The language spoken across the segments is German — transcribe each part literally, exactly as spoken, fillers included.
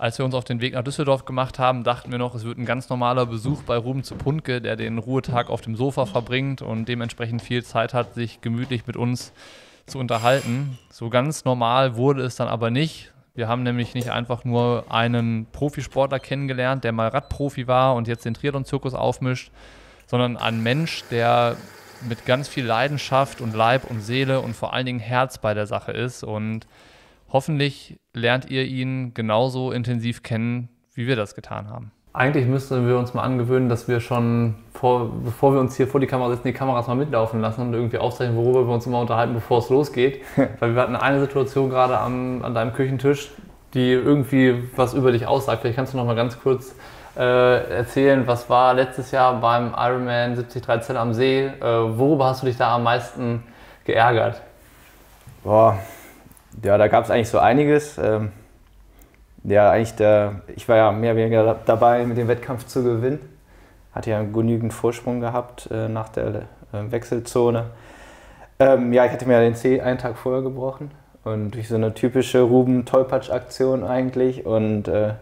Als wir uns auf den Weg nach Düsseldorf gemacht haben, dachten wir noch, es wird ein ganz normaler Besuch bei Ruben zu Pundke, der den Ruhetag auf dem Sofa verbringt und dementsprechend viel Zeit hat, sich gemütlich mit uns zu unterhalten. So ganz normal wurde es dann aber nicht. Wir haben nämlich nicht einfach nur einen Profisportler kennengelernt, der mal Radprofi war und jetzt den Triathlon-Zirkus aufmischt, sondern einen Mensch, der mit ganz viel Leidenschaft und Leib und Seele und vor allen Dingen Herz bei der Sache ist. Und hoffentlich lernt ihr ihn genauso intensiv kennen, wie wir das getan haben. Eigentlich müssten wir uns mal angewöhnen, dass wir schon, vor, bevor wir uns hier vor die Kamera setzen, die Kameras mal mitlaufen lassen und irgendwie aufzeichnen, worüber wir uns immer unterhalten, bevor es losgeht. Weil wir hatten eine Situation gerade am, an deinem Küchentisch, die irgendwie was über dich aussagt. Vielleicht kannst du noch mal ganz kurz äh, erzählen, was war letztes Jahr beim Ironman siebzig drei Zell am See? Äh, worüber hast du dich da am meisten geärgert? Boah. Ja, da gab es eigentlich so einiges. Ähm, ja, eigentlich der, ich war ja mehr oder weniger dabei, mit dem Wettkampf zu gewinnen. Hatte ja genügend Vorsprung gehabt äh, nach der äh, Wechselzone. Ähm, ja, ich hatte mir den Zeh einen Tag vorher gebrochen und durch so eine typische Ruben-Tollpatsch-Aktion eigentlich. Und äh,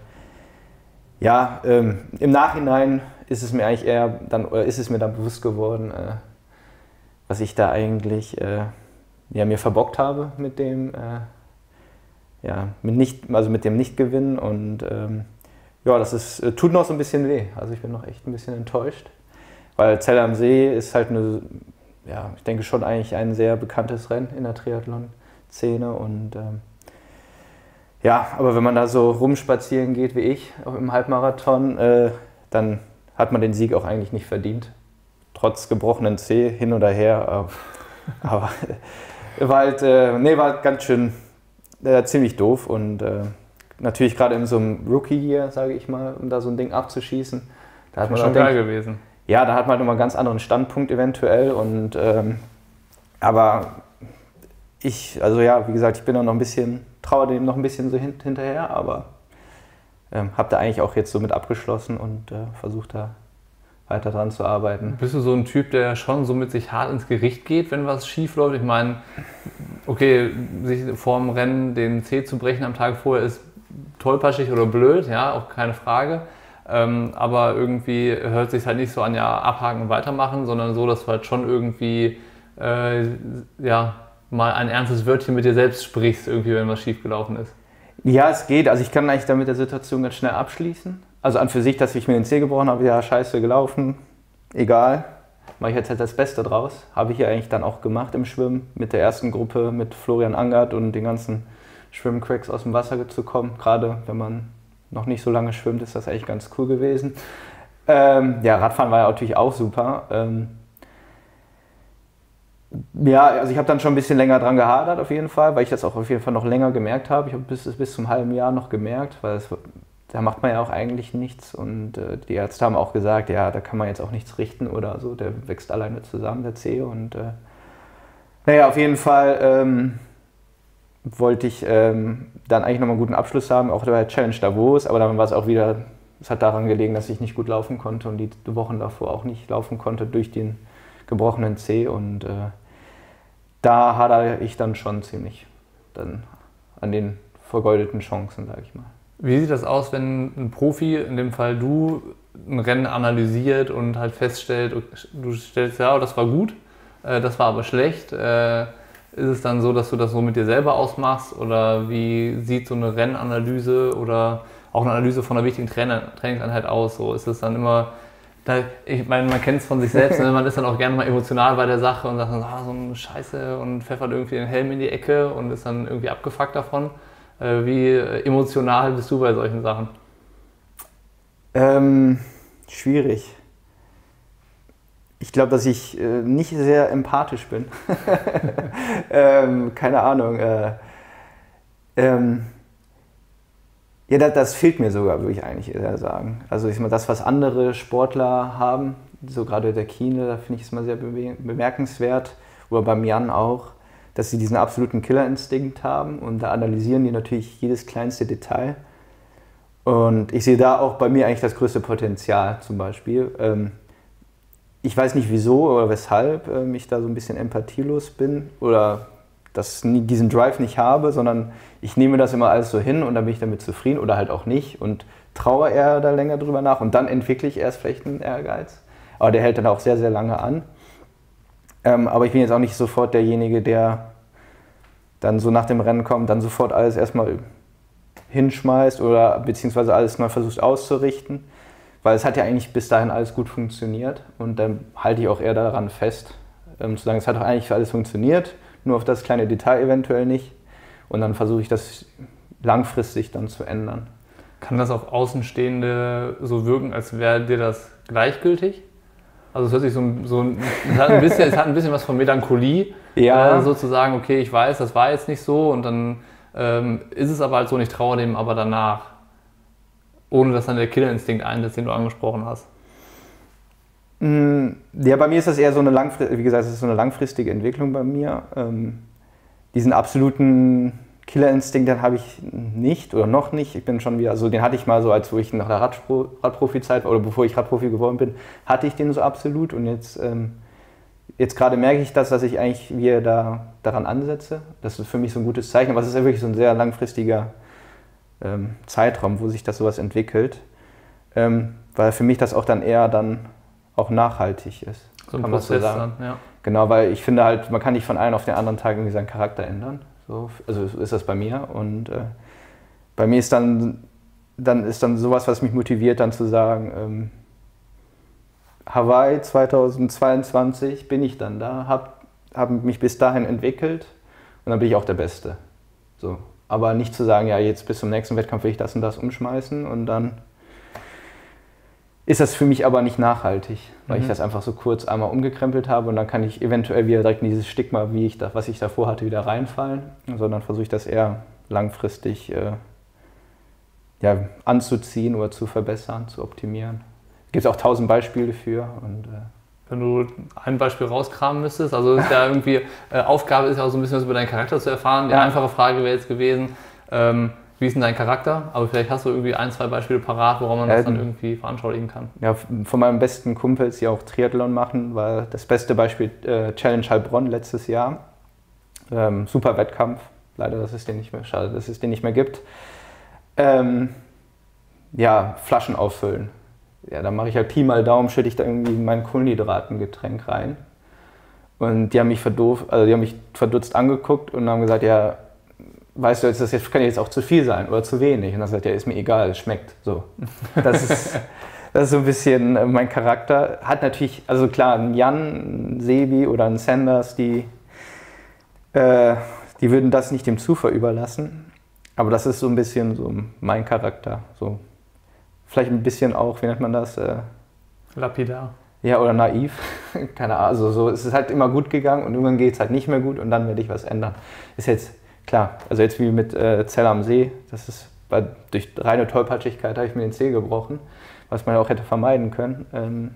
ja, ähm, im Nachhinein ist es mir eigentlich eher dann, oder ist es mir dann bewusst geworden, äh, was ich da eigentlich äh, ja, mir verbockt habe mit dem, äh, ja, mit nicht, also mit dem Nichtgewinn und ähm, ja, das ist, äh, tut noch so ein bisschen weh. Also ich bin noch echt ein bisschen enttäuscht, weil Zell am See ist halt eine, ja, ich denke schon eigentlich ein sehr bekanntes Rennen in der Triathlon-Szene und ähm, ja, aber wenn man da so rumspazieren geht wie ich auch im Halbmarathon, äh, dann hat man den Sieg auch eigentlich nicht verdient, trotz gebrochenen Zeh hin oder her, äh, aber War halt, äh, nee, war halt ganz schön, äh, ziemlich doof und äh, natürlich gerade in so einem Rookie-Year, sage ich mal, um da so ein Ding abzuschießen. Da hat man schon geil gewesen. Ja, da hat man nochmal einen ganz anderen Standpunkt eventuell und ähm, aber ich, also ja, wie gesagt, ich bin da noch ein bisschen, traue dem noch ein bisschen so hint, hinterher, aber ähm, habe da eigentlich auch jetzt so mit abgeschlossen und äh, versucht da weiter dran zu arbeiten. Bist du so ein Typ, der schon so mit sich hart ins Gericht geht, wenn was schief läuft? Ich meine, okay, sich vor dem Rennen den Zeh zu brechen am Tag vorher ist tollpatschig oder blöd, ja, auch keine Frage. Ähm, aber irgendwie hört sich halt nicht so an, ja, abhaken und weitermachen, sondern so, dass du halt schon irgendwie äh, ja, mal ein ernstes Wörtchen mit dir selbst sprichst, irgendwie, wenn was schief gelaufen ist. Ja, es geht. Also ich kann eigentlich damit der Situation ganz schnell abschließen. Also an für sich, dass ich mir den Zeh gebrochen habe, ja, scheiße gelaufen, egal. Mache ich jetzt halt das Beste draus. Habe ich ja eigentlich dann auch gemacht im Schwimmen mit der ersten Gruppe, mit Florian Angert und den ganzen Schwimmcracks aus dem Wasser zu kommen. Gerade wenn man noch nicht so lange schwimmt, ist das eigentlich ganz cool gewesen. Ähm, ja, Radfahren war ja natürlich auch super. Ähm, ja, also ich habe dann schon ein bisschen länger dran gehadert auf jeden Fall, weil ich das auch auf jeden Fall noch länger gemerkt habe. Ich habe bis, bis zum halben Jahr noch gemerkt, weil es, da macht man ja auch eigentlich nichts. Und äh, die Ärzte haben auch gesagt, ja, da kann man jetzt auch nichts richten oder so. Der wächst alleine zusammen, der Zeh. Und äh, naja, auf jeden Fall ähm, wollte ich ähm, dann eigentlich nochmal einen guten Abschluss haben, auch bei der Challenge Davos. Aber dann war es auch wieder, es hat daran gelegen, dass ich nicht gut laufen konnte und die Wochen davor auch nicht laufen konnte durch den gebrochenen Zeh. Und äh, da hadere ich dann schon ziemlich dann an den vergeudeten Chancen, sage ich mal. Wie sieht das aus, wenn ein Profi, in dem Fall du, ein Rennen analysiert und halt feststellt, du stellst ja, das war gut, das war aber schlecht. Ist es dann so, dass du das so mit dir selber ausmachst oder wie sieht so eine Rennanalyse oder auch eine Analyse von einer wichtigen Trainer, Trainingseinheit aus? So ist es dann immer, da, ich meine, man kennt es von sich selbst, ne? Man ist dann auch gerne mal emotional bei der Sache und sagt dann, ah, so eine Scheiße und pfeffert irgendwie den Helm in die Ecke und ist dann irgendwie abgefuckt davon. Wie emotional bist du bei solchen Sachen? Ähm, schwierig. Ich glaube, dass ich äh, nicht sehr empathisch bin. ähm, keine Ahnung. Äh, ähm, ja, das, das fehlt mir sogar, würde ich eigentlich eher sagen. Also ich meine, das, was andere Sportler haben, so gerade der Kiene, da finde ich es mal sehr bemerkenswert, oder beim Jan auch, dass sie diesen absoluten Killerinstinkt haben und da analysieren die natürlich jedes kleinste Detail. Und ich sehe da auch bei mir eigentlich das größte Potenzial zum Beispiel. Ähm, ich weiß nicht wieso oder weshalb ähm, ich da so ein bisschen empathielos bin oder das, diesen Drive nicht habe, sondern ich nehme das immer alles so hin und dann bin ich damit zufrieden oder halt auch nicht und traue eher da länger drüber nach und dann entwickle ich erst vielleicht einen Ehrgeiz. Aber der hält dann auch sehr, sehr lange an. Ähm, aber ich bin jetzt auch nicht sofort derjenige, der dann so nach dem Rennen kommt, dann sofort alles erstmal hinschmeißt oder beziehungsweise alles neu versucht auszurichten. Weil es hat ja eigentlich bis dahin alles gut funktioniert und dann halte ich auch eher daran fest, ähm, zu sagen, es hat doch eigentlich für alles funktioniert, nur auf das kleine Detail eventuell nicht. Und dann versuche ich das langfristig dann zu ändern. Kann das auf Außenstehende so wirken, als wäre dir das gleichgültig? Also es hört sich so, so es hat ein bisschen, es hat ein bisschen was von Melancholie, ja. äh, sozusagen, okay, ich weiß, das war jetzt nicht so und dann ähm, ist es aber halt so und ich traue dem aber danach. Ohne dass dann der Killerinstinkt einsetzt, den du angesprochen hast. Ja, bei mir ist das eher so eine langfristige, wie gesagt, es ist so eine langfristige Entwicklung bei mir. Ähm, diesen absoluten Killerinstinkt, den habe ich nicht oder noch nicht. Ich bin schon wieder, also den hatte ich mal so, als wo ich nach der Radpro, Radprofi-Zeit war oder bevor ich Radprofi geworden bin, hatte ich den so absolut und jetzt, ähm, jetzt gerade merke ich das, dass ich eigentlich wieder da, daran ansetze. Das ist für mich so ein gutes Zeichen, aber es ist ja wirklich so ein sehr langfristiger ähm, Zeitraum, wo sich das sowas entwickelt, ähm, weil für mich das auch dann eher dann auch nachhaltig ist. So ein Prozess dann, ja. Genau, weil ich finde halt, man kann nicht von einem auf den anderen Tag irgendwie seinen Charakter ändern. So, also so ist das bei mir und äh, bei mir ist dann, dann ist dann sowas, was mich motiviert, dann zu sagen, ähm, Hawaii zweitausendzweiundzwanzig bin ich dann da, habe hab mich bis dahin entwickelt und dann bin ich auch der Beste. So. Aber nicht zu sagen, ja, jetzt bis zum nächsten Wettkampf will ich das und das umschmeißen und dann ist das für mich aber nicht nachhaltig, weil mhm. ich das einfach so kurz einmal umgekrempelt habe und dann kann ich eventuell wieder direkt in dieses Stigma, wie ich da, was ich davor hatte, wieder reinfallen, sondern versuche ich das eher langfristig äh, ja, anzuziehen oder zu verbessern, zu optimieren. Gibt es auch tausend Beispiele für. Und, äh wenn du ein Beispiel rauskramen müsstest, also ist ja irgendwie, äh, Aufgabe ist ja auch so ein bisschen was über deinen Charakter zu erfahren. Die ja. einfache Frage wäre jetzt gewesen, ähm, wie ist denn dein Charakter? Aber vielleicht hast du irgendwie ein, zwei Beispiele parat, woran man das ähm, dann irgendwie veranschaulichen kann. Ja, von meinen besten Kumpels, die auch Triathlon machen, war das beste Beispiel äh, Challenge Heilbronn letztes Jahr. Ähm, super Wettkampf, leider, dass es den nicht mehr, schade, dass es den nicht mehr gibt. Ähm, ja, Flaschen auffüllen. Ja, dann mache ich halt Pi mal Daumen, schütte ich da irgendwie mein Kohlenhydratengetränk rein. Und die haben mich verdoof, also die haben mich verdutzt angeguckt und haben gesagt, ja, weißt du, das jetzt, kann jetzt auch zu viel sein oder zu wenig. Und dann sagt er, ja, ist mir egal, es schmeckt so. Das ist, das ist so ein bisschen mein Charakter. Hat natürlich, also klar, ein Jan, ein Sebi oder ein Sanders, die, äh, die würden das nicht dem Zufall überlassen. Aber das ist so ein bisschen so mein Charakter. So. Vielleicht ein bisschen auch, wie nennt man das? Äh, Lapidar. Ja, oder naiv. Keine Ahnung. Also so, es ist halt immer gut gegangen und irgendwann geht es halt nicht mehr gut und dann werde ich was ändern. Ist jetzt klar, also jetzt wie mit äh, Zell am See, das ist bei, durch reine Tollpatschigkeit habe ich mir den Zeh gebrochen, was man ja auch hätte vermeiden können. Ähm,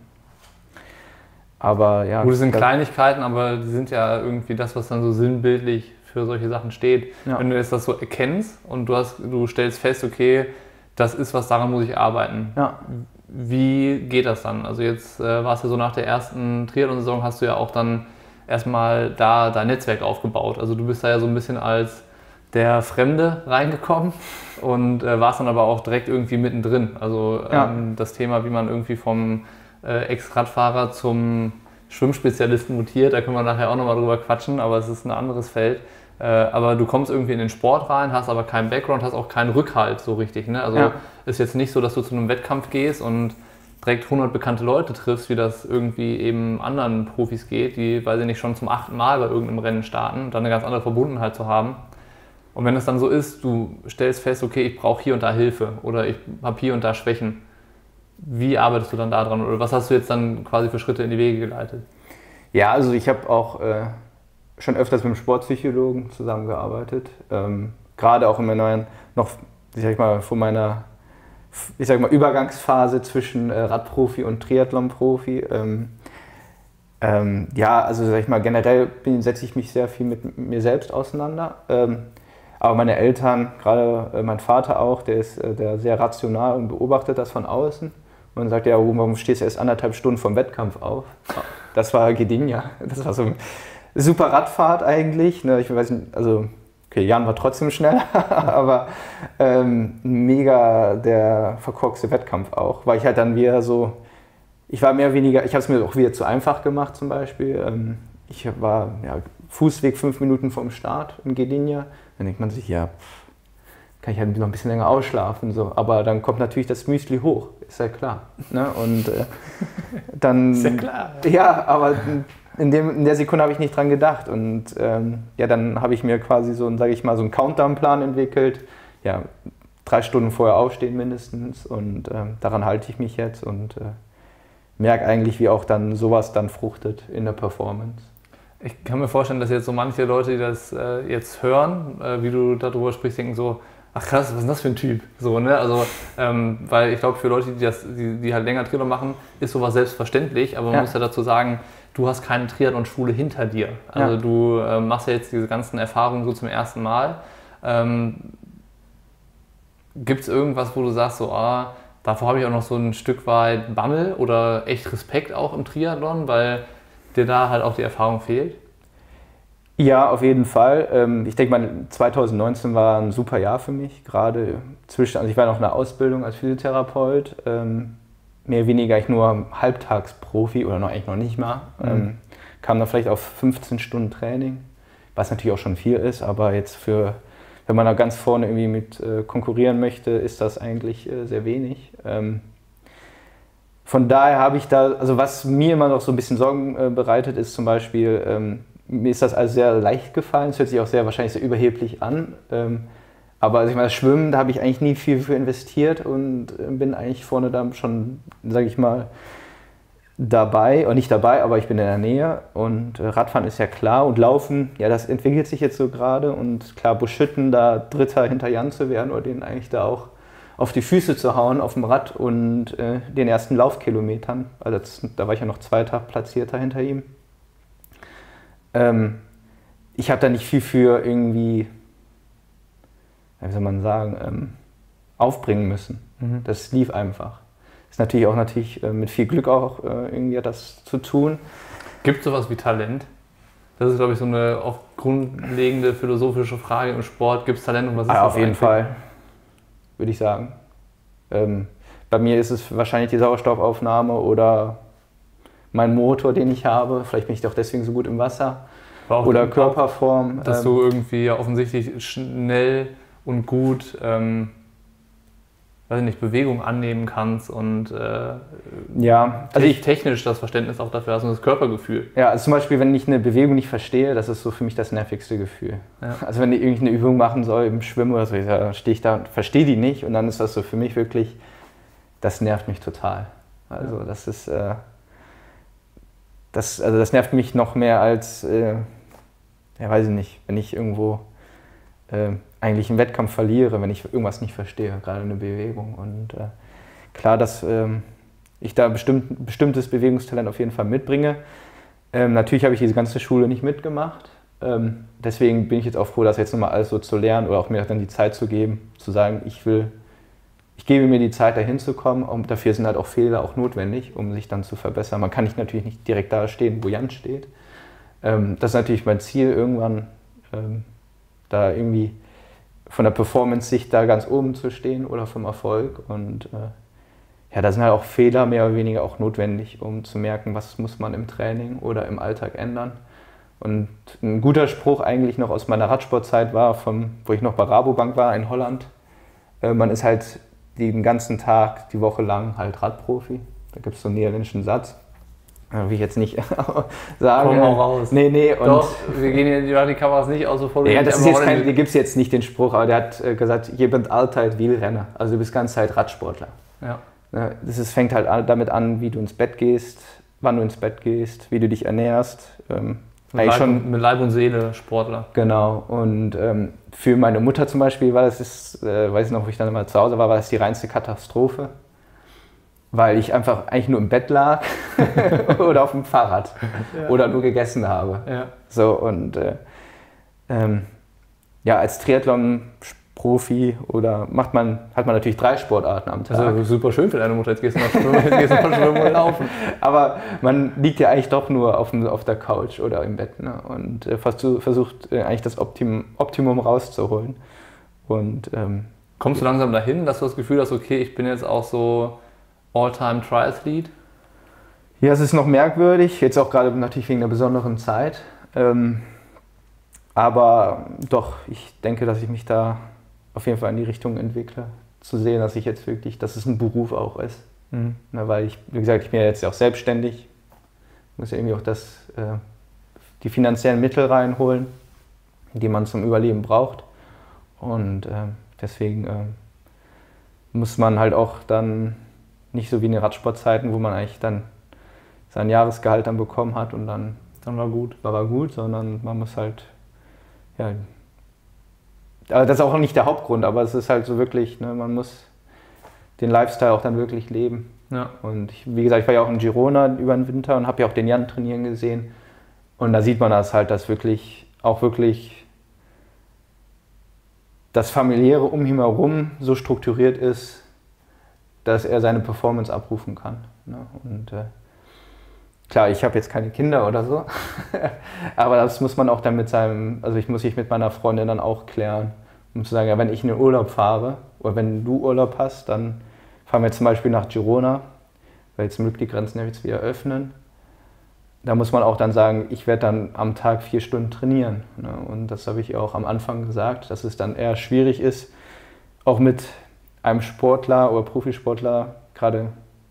aber ja. Gut, das sind Kleinigkeiten, aber die sind ja irgendwie das, was dann so sinnbildlich für solche Sachen steht. Ja. Wenn du jetzt das so erkennst und du, hast, du stellst fest, okay, das ist was, daran muss ich arbeiten. Ja. Wie geht das dann? Also jetzt äh, war es ja so, nach der ersten Triathlon-Saison hast du ja auch dann erstmal da dein Netzwerk aufgebaut. Also du bist da ja so ein bisschen als der Fremde reingekommen und äh, warst dann aber auch direkt irgendwie mittendrin. Also ähm, ja. das Thema, wie man irgendwie vom äh, Ex-Radfahrer zum Schwimmspezialisten mutiert, da können wir nachher auch nochmal drüber quatschen, aber es ist ein anderes Feld. Äh, aber du kommst irgendwie in den Sport rein, hast aber keinen Background, hast auch keinen Rückhalt so richtig. Ne? Also ja. ist jetzt nicht so, dass du zu einem Wettkampf gehst und direkt hundert bekannte Leute triffst, wie das irgendwie eben anderen Profis geht, die, weil sie nicht schon zum achten Mal bei irgendeinem Rennen starten und dann eine ganz andere Verbundenheit zu haben. Und wenn es dann so ist, du stellst fest, okay, ich brauche hier und da Hilfe oder ich habe hier und da Schwächen. Wie arbeitest du dann da dran oder was hast du jetzt dann quasi für Schritte in die Wege geleitet? Ja, also ich habe auch äh, schon öfters mit einem Sportpsychologen zusammengearbeitet. Ähm, gerade auch in meiner, noch, ich sag mal, vor meiner ich sag mal, Übergangsphase zwischen äh, Radprofi und Triathlon-Profi. Ähm, ähm, ja, also sag ich mal, generell setze ich mich sehr viel mit mir selbst auseinander. Ähm, aber meine Eltern, gerade äh, mein Vater auch, der ist äh, der sehr rational und beobachtet das von außen. Und sagt, ja, warum stehst du erst anderthalb Stunden vom Wettkampf auf? Das war Gdynia. Das war so super Radfahrt eigentlich. Ne? Ich weiß nicht, also okay, Jan war trotzdem schneller, aber ähm, mega der verkorkste Wettkampf auch, weil ich halt dann wieder so, ich war mehr oder weniger, ich habe es mir auch wieder zu einfach gemacht zum Beispiel. Ähm, ich war ja, Fußweg fünf Minuten vom Start in Gdynia. Dann denkt man sich, ja, kann ich halt noch ein bisschen länger ausschlafen. So. Aber dann kommt natürlich das Müsli hoch, ist ja klar. Ne? Und äh, dann. Ist ja klar. Ja, aber in, dem, in der Sekunde habe ich nicht dran gedacht. Und ähm, ja, dann habe ich mir quasi so, sage ich mal, so einen Countdown-Plan entwickelt. Ja, drei Stunden vorher aufstehen mindestens. Und ähm, daran halte ich mich jetzt und äh, merke eigentlich, wie auch dann sowas dann fruchtet in der Performance. Ich kann mir vorstellen, dass jetzt so manche Leute, die das äh, jetzt hören, äh, wie du darüber sprichst, denken so, ach krass, was ist das für ein Typ? So, ne? Also, ähm, weil ich glaube, für Leute, die, das, die, die halt länger Triathlon machen, ist sowas selbstverständlich, aber man ja. muss ja dazu sagen, du hast keine Triathlon-Schule hinter dir. Also ja. du äh, machst ja jetzt diese ganzen Erfahrungen so zum ersten Mal. Ähm, Gibt es irgendwas, wo du sagst, so, ah, davor habe ich auch noch so ein Stück weit Bammel oder echt Respekt auch im Triathlon, weil dir da halt auch die Erfahrung fehlt? Ja, auf jeden Fall. Ich denke mal, zwanzig neunzehn war ein super Jahr für mich. Gerade zwischen, also ich war noch in der Ausbildung als Physiotherapeut. Mehr oder weniger ich nur Halbtagsprofi oder noch eigentlich noch nicht mal. Mhm. Kam dann vielleicht auf fünfzehn Stunden Training, was natürlich auch schon viel ist, aber jetzt für, wenn man da ganz vorne irgendwie mit konkurrieren möchte, ist das eigentlich sehr wenig. Von daher habe ich da, also was mir immer noch so ein bisschen Sorgen äh, bereitet, ist zum Beispiel, ähm, mir ist das also sehr leicht gefallen, es hört sich auch sehr wahrscheinlich sehr überheblich an, ähm, aber also ich meine, das Schwimmen, da habe ich eigentlich nie viel für investiert und äh, bin eigentlich vorne da schon, sage ich mal, dabei, oder nicht dabei, aber ich bin in der Nähe und äh, Radfahren ist ja klar und Laufen, ja, das entwickelt sich jetzt so gerade und klar, Buschütten, da Dritter hinter Jan zu werden oder den eigentlich da auch auf die Füße zu hauen auf dem Rad und äh, den ersten Laufkilometern, also das, da war ich ja noch Zweiter Platzierter hinter ihm. Ähm, ich habe da nicht viel für irgendwie, wie soll man sagen, ähm, aufbringen müssen. Mhm. Das lief einfach. Ist natürlich auch natürlich äh, mit viel Glück auch äh, irgendwie hat das zu tun. Gibt es sowas wie Talent? Das ist, glaube ich, so eine oft grundlegende philosophische Frage im Sport. Gibt es Talent und was ist ah, das? Auf jeden eigentlich? Fall. Würde ich sagen. Ähm, bei mir ist es wahrscheinlich die Sauerstoffaufnahme oder mein Motor, den ich habe. Vielleicht bin ich doch deswegen so gut im Wasser. Oder Körperform. Dass ähm, du irgendwie ja offensichtlich schnell und gut ähm, weiß ich nicht, Bewegung annehmen kannst und äh, ja, also ich, technisch das Verständnis auch dafür hast und das Körpergefühl. Ja, also zum Beispiel, wenn ich eine Bewegung nicht verstehe, das ist so für mich das nervigste Gefühl. Ja. Also wenn ich irgendeine Übung machen soll im Schwimmen oder so, dann stehe ich da und verstehe die nicht und dann ist das so für mich wirklich, das nervt mich total. Also ja. das ist, äh, das, also das nervt mich noch mehr als, äh, ja weiß ich nicht, wenn ich irgendwo äh, eigentlich einen Wettkampf verliere, wenn ich irgendwas nicht verstehe, gerade eine Bewegung. Und äh, klar, dass ähm, ich da bestimmt, bestimmtes Bewegungstalent auf jeden Fall mitbringe. Ähm, natürlich habe ich diese ganze Schule nicht mitgemacht. Ähm, deswegen bin ich jetzt auch froh, das jetzt nochmal alles so zu lernen oder auch mir dann die Zeit zu geben, zu sagen, ich will, ich gebe mir die Zeit, da hinzukommen und dafür sind halt auch Fehler auch notwendig, um sich dann zu verbessern. Man kann nicht, natürlich nicht direkt da stehen, wo Jan steht. Ähm, das ist natürlich mein Ziel, irgendwann ähm, da irgendwie von der Performance-Sicht da ganz oben zu stehen oder vom Erfolg. Und äh, ja, da sind halt auch Fehler mehr oder weniger auch notwendig, um zu merken, was muss man im Training oder im Alltag ändern. Und ein guter Spruch eigentlich noch aus meiner Radsportzeit war, von, wo ich noch bei Rabobank war in Holland. Äh, man ist halt den ganzen Tag, die Woche lang halt Radprofi. Da gibt es so einen niederländischen Satz. Will ich jetzt nicht sagen. Komm mal raus. Nee, nee. Und doch, wir gehen hier, die Kameras nicht aus, bevor du ja, das ist jetzt kein, gibt es jetzt nicht den Spruch, aber der hat äh, gesagt, je bent altijd Wielrenner. Also du bist ganz Zeit Radsportler. Ja. Das ist, fängt halt an, damit an, wie du ins Bett gehst, wann du ins Bett gehst, wie du dich ernährst. Ähm, mit, Leib schon, und, mit Leib und Seele Sportler. Genau. Und ähm, für meine Mutter zum Beispiel war das, ist, äh, weiß ich noch, wo ich dann mal zu Hause war, war das die reinste Katastrophe. Weil ich einfach eigentlich nur im Bett lag oder auf dem Fahrrad ja. oder nur gegessen habe. Ja. So, und äh, ähm, ja, als Triathlon Profi oder macht man, hat man natürlich drei Sportarten am Tag. Also super schön für deine Mutter, jetzt gehst du noch schwimmen, jetzt gehst du noch schwimmen und laufen. Aber man liegt ja eigentlich doch nur auf, dem, auf der Couch oder im Bett, ne? Und äh, versucht, versucht äh, eigentlich das Optimum, Optimum rauszuholen. Und, ähm, kommst du langsam dahin, dass du das Gefühl hast, okay, ich bin jetzt auch so All-Time-Triathlete? Ja, es ist noch merkwürdig, jetzt auch gerade natürlich wegen der besonderen Zeit. Ähm, aber doch, ich denke, dass ich mich da auf jeden Fall in die Richtung entwickle, zu sehen, dass ich jetzt wirklich, dass es ein Beruf auch ist. Mhm. Na, weil ich, wie gesagt, ich bin ja jetzt auch selbstständig, muss ja irgendwie auch das, äh, die finanziellen Mittel reinholen, die man zum Überleben braucht. Und äh, deswegen äh, muss man halt auch dann nicht so wie in den Radsportzeiten, wo man eigentlich dann sein Jahresgehalt dann bekommen hat und dann, dann war gut, war, war gut, sondern man muss halt, ja, aber das ist auch nicht der Hauptgrund, aber es ist halt so wirklich, ne, man muss den Lifestyle auch dann wirklich leben. Ja. Und ich, wie gesagt, ich war ja auch in Girona über den Winter und habe ja auch den Jan trainieren gesehen. Und da sieht man das halt, dass wirklich auch wirklich das Familiäre um ihn herum so strukturiert ist, dass er seine Performance abrufen kann. Ne? Und äh, klar, ich habe jetzt keine Kinder oder so, aber das muss man auch dann mit seinem, also ich muss mich mit meiner Freundin dann auch klären, um zu sagen, ja, wenn ich in den Urlaub fahre oder wenn du Urlaub hast, dann fahren wir zum Beispiel nach Girona, weil zum Glück die Grenzen ja jetzt wieder öffnen. Da muss man auch dann sagen, ich werde dann am Tag vier Stunden trainieren. Ne? Und das habe ich auch am Anfang gesagt, dass es dann eher schwierig ist, auch mit einem Sportler oder Profisportler, gerade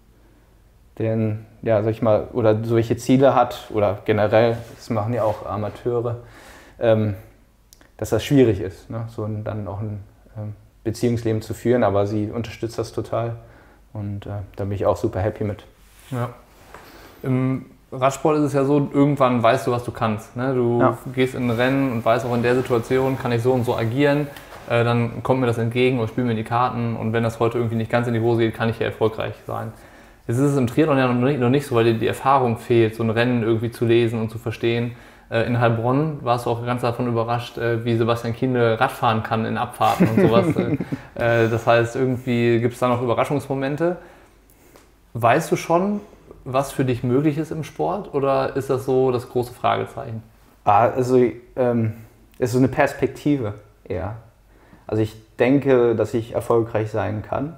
den, ja, sag ich mal, oder solche Ziele hat oder generell, das machen ja auch Amateure, ähm, dass das schwierig ist, ne? So ein, dann auch ein ähm, Beziehungsleben zu führen, aber sie unterstützt das total und äh, da bin ich auch super happy mit. Ja. Im Radsport ist es ja so, irgendwann weißt du, was du kannst, ne? Du ja. gehst in ein Rennen und weißt auch in der Situation, kann ich so und so agieren, äh, dann kommt mir das entgegen und spielt mir die Karten und wenn das heute irgendwie nicht ganz in die Hose geht, kann ich ja erfolgreich sein. Jetzt ist es im Triathlon ja noch nicht, noch nicht so, weil dir die Erfahrung fehlt, so ein Rennen irgendwie zu lesen und zu verstehen. Äh, in Heilbronn warst du auch ganz davon überrascht, äh, wie Sebastian Kienle Radfahren kann in Abfahrten und sowas. äh, das heißt, irgendwie gibt es da noch Überraschungsmomente. Weißt du schon, was für dich möglich ist im Sport oder ist das so das große Fragezeichen? Ah, also ähm, es ist so eine Perspektive eher. Also ich denke, dass ich erfolgreich sein kann.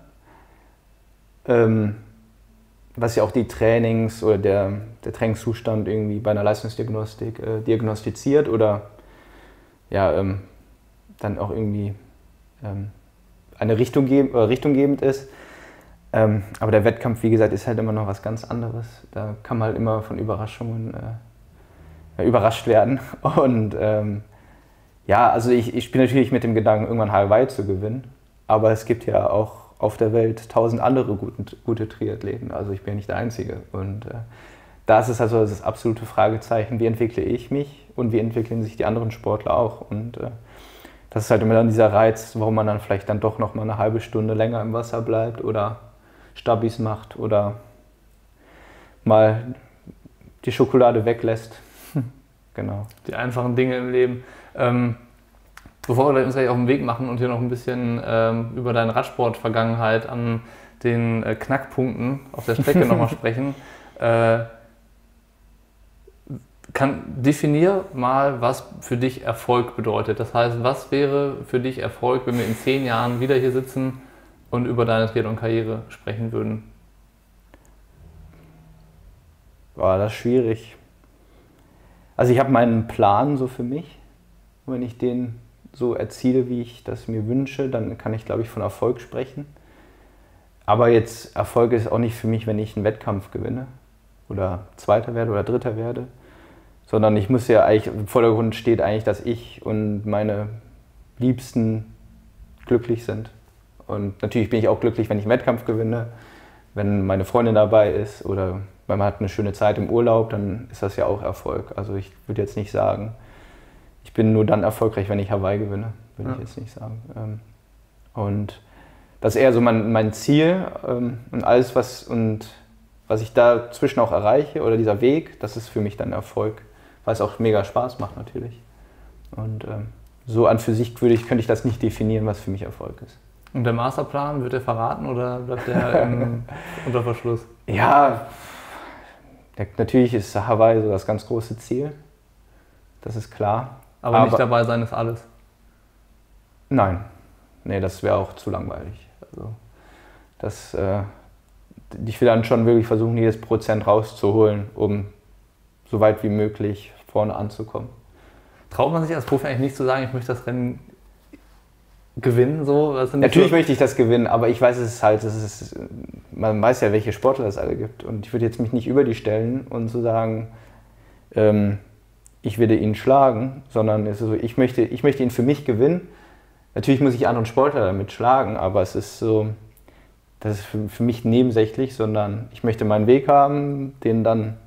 Ähm, was ja auch die Trainings oder der, der Trainingszustand irgendwie bei einer Leistungsdiagnostik äh, diagnostiziert oder ja, ähm, dann auch irgendwie ähm, eine Richtung, geb äh, richtunggebend ist. Ähm, aber der Wettkampf, wie gesagt, ist halt immer noch was ganz anderes. Da kann man halt immer von Überraschungen äh, überrascht werden. Und ähm, ja, also ich, ich spiele natürlich mit dem Gedanken, irgendwann Hawaii zu gewinnen. Aber es gibt ja auch auf der Welt tausend andere guten, gute Triathleten. Also ich bin ja nicht der Einzige. Und äh, da ist es also das absolute Fragezeichen, wie entwickle ich mich und wie entwickeln sich die anderen Sportler auch. Und äh, das ist halt immer dann dieser Reiz, warum man dann vielleicht dann doch noch mal eine halbe Stunde länger im Wasser bleibt oder Stabis macht oder mal die Schokolade weglässt. Genau. Die einfachen Dinge im Leben. Ähm, bevor wir uns gleich auf den Weg machen und hier noch ein bisschen ähm, über deine Radsport-Vergangenheit an den äh, Knackpunkten auf der Strecke nochmal sprechen, äh, kann, definier mal, was für dich Erfolg bedeutet. Das heißt, was wäre für dich Erfolg, wenn wir in zehn Jahren wieder hier sitzen und über deine Triathlon-Karriere sprechen würden? Boah, das ist schwierig. Also ich habe meinen Plan so für mich. Und wenn ich den so erziele, wie ich das mir wünsche, dann kann ich, glaube ich, von Erfolg sprechen. Aber jetzt Erfolg ist auch nicht für mich, wenn ich einen Wettkampf gewinne oder Zweiter werde oder Dritter werde, sondern ich muss ja eigentlich, im Vordergrund steht eigentlich, dass ich und meine Liebsten glücklich sind. Und natürlich bin ich auch glücklich, wenn ich einen Wettkampf gewinne, wenn meine Freundin dabei ist oder wenn man hat eine schöne Zeit im Urlaub, dann ist das ja auch Erfolg. Also ich würde jetzt nicht sagen, ich bin nur dann erfolgreich, wenn ich Hawaii gewinne, würde ja. ich jetzt nicht sagen. Und das ist eher so mein, mein Ziel und alles, was, und was ich dazwischen auch erreiche oder dieser Weg, das ist für mich dann Erfolg, weil es auch mega Spaß macht natürlich. Und so an für sich würde ich, könnte ich das nicht definieren, was für mich Erfolg ist. Und der Masterplan, wird der verraten oder bleibt der im, unter Verschluss? Ja, der, natürlich ist Hawaii so das ganz große Ziel. Das ist klar. Aber, Aber nicht dabei sein ist alles? Nein. Nee, das wäre auch zu langweilig. Also, das, äh, ich will dann schon wirklich versuchen, jedes Prozent rauszuholen, um so weit wie möglich vorne anzukommen. Traut man sich als Profi eigentlich nicht zu sagen, ich möchte das Rennen gewinnen? So? Natürlich so? möchte ich das gewinnen, aber ich weiß es halt, es ist, man weiß ja, welche Sportler es alle gibt. Und ich würde jetzt mich nicht über die stellen und so sagen, ähm, ich werde ihn schlagen, sondern es ist so, ich, möchte, ich möchte ihn für mich gewinnen. Natürlich muss ich anderen Sportler damit schlagen, aber es ist so, das ist für, für mich nebensächlich, sondern ich möchte meinen Weg haben, den dann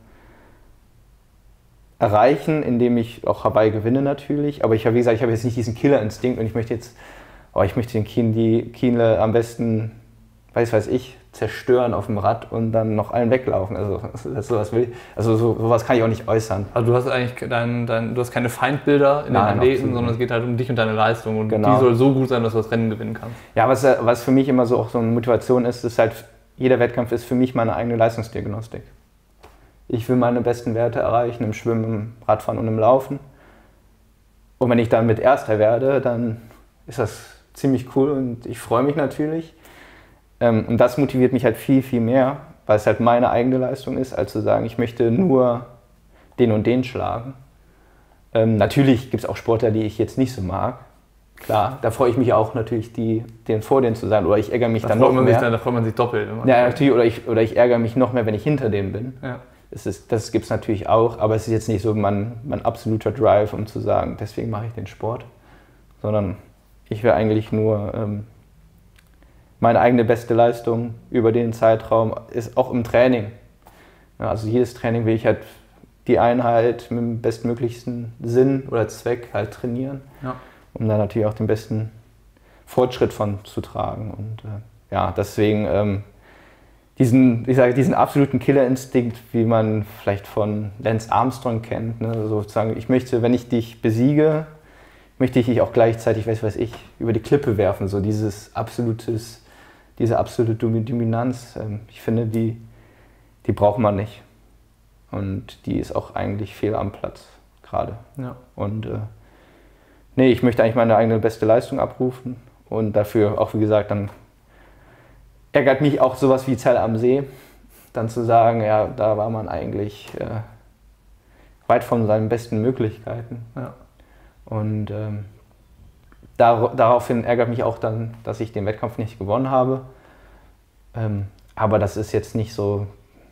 erreichen, indem ich auch Hawaii gewinne natürlich. Aber ich habe, wie gesagt, ich habe jetzt nicht diesen Killerinstinkt und ich möchte jetzt, oh, ich möchte den Kien, Kienle am besten, weiß weiß ich, zerstören auf dem Rad und dann noch allen weglaufen. Also das, sowas will ich, also so, sowas kann ich auch nicht äußern. Also du hast eigentlich dein, dein, du hast keine Feindbilder in Nein, den Athleten, sondern es geht halt um dich und deine Leistung und genau. Die soll so gut sein, dass du das Rennen gewinnen kannst. Ja, was, was für mich immer so auch so eine Motivation ist, ist halt, jeder Wettkampf ist für mich meine eigene Leistungsdiagnostik. Ich will meine besten Werte erreichen im Schwimmen, im Radfahren und im Laufen. Und wenn ich dann mit Erster werde, dann ist das ziemlich cool und ich freue mich natürlich. Und das motiviert mich halt viel, viel mehr, weil es halt meine eigene Leistung ist, als zu sagen, ich möchte nur den und den schlagen. Ähm, natürlich gibt es auch Sportler, die ich jetzt nicht so mag. Klar, da freue ich mich auch natürlich, die, den vor denen zu sein. Oder ich ärgere mich da dann noch mehr. Dann, da freut man sich doppelt. Ja, natürlich. Oder ich, oder ich ärgere mich noch mehr, wenn ich hinter denen bin. Ja. Das, ist, das gibt es natürlich auch, aber es ist jetzt nicht so mein, mein absoluter Drive, um zu sagen, deswegen mache ich den Sport. Sondern ich will eigentlich nur ähm, meine eigene beste Leistung über den Zeitraum, ist auch im Training. Ja, also jedes Training will ich halt die Einheit mit dem bestmöglichsten Sinn oder Zweck halt trainieren, ja. Um da natürlich auch den besten Fortschritt von zu tragen. Und äh, ja, deswegen ähm, diesen, ich sage, diesen absoluten Killerinstinkt, wie man vielleicht von Lance Armstrong kennt, ne? Sozusagen, ich möchte, wenn ich dich besiege, möchte ich dich auch gleichzeitig, weiß was ich, über die Klippe werfen. So dieses absolutes, diese absolute Dominanz, ähm, ich finde, die, die braucht man nicht. Und die ist auch eigentlich fehl am Platz gerade. Ja. Und äh, nee, ich möchte eigentlich meine eigene beste Leistung abrufen und dafür auch, wie gesagt, dann ärgert mich auch sowas wie Zell am See, dann zu sagen, ja, da war man eigentlich äh, weit von seinen besten Möglichkeiten. Ja. Und ähm, dar daraufhin ärgert mich auch dann, dass ich den Wettkampf nicht gewonnen habe. Ähm, aber das ist jetzt nicht so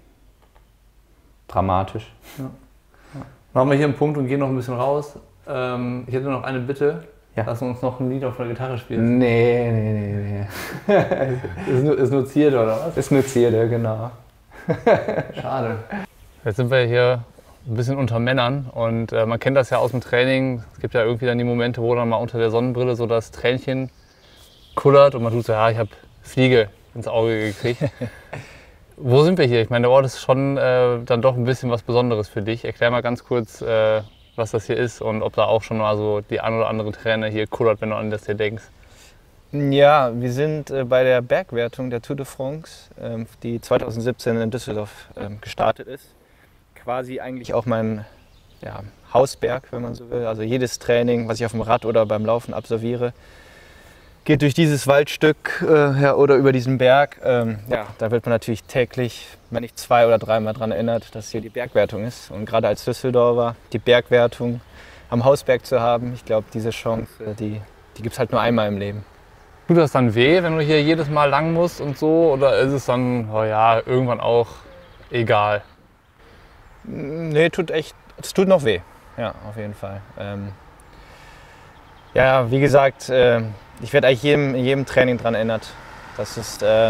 dramatisch. Ja. Ja. Machen wir hier einen Punkt und gehen noch ein bisschen raus. Ähm, ich hätte noch eine Bitte. Ja. Lass uns noch ein Lied auf der Gitarre spielen. Nee, nee, nee, nee. ist, nur, ist nur Zierde, oder was? Ist nur Zierde, genau. Schade. Jetzt sind wir hier ein bisschen unter Männern und äh, man kennt das ja aus dem Training. Es gibt ja irgendwie dann die Momente, wo dann mal unter der Sonnenbrille so das Tränchen kullert und man tut so, ja, ich habe Fliege ins Auge gekriegt. Wo sind wir hier? Ich meine, der Ort ist schon äh, dann doch ein bisschen was Besonderes für dich. Erklär mal ganz kurz, äh, was das hier ist und ob da auch schon mal so die ein oder andere Träne hier kullert, wenn du an das hier denkst. Ja, wir sind äh, bei der Bergwertung der Tour de France, ähm, die zweitausendsiebzehn in Düsseldorf ähm, gestartet ist. Quasi eigentlich auch mein ja, Hausberg, wenn man so will. Also jedes Training, was ich auf dem Rad oder beim Laufen absolviere, geht durch dieses Waldstück äh, ja, oder über diesen Berg. Ähm, ja, da wird man natürlich täglich, wenn nicht zwei oder dreimal daran erinnert, dass hier die Bergwertung ist. Und gerade als Düsseldorfer die Bergwertung am Hausberg zu haben, ich glaube, diese Chance, die, die gibt es halt nur einmal im Leben. Tut das dann weh, wenn du hier jedes Mal lang musst und so? Oder ist es dann, oh ja, irgendwann auch egal? Nee, tut echt, es tut noch weh. Ja, auf jeden Fall. Ähm, ja, wie gesagt, äh, ich werde eigentlich jedem, in jedem Training daran erinnert, dass es, äh,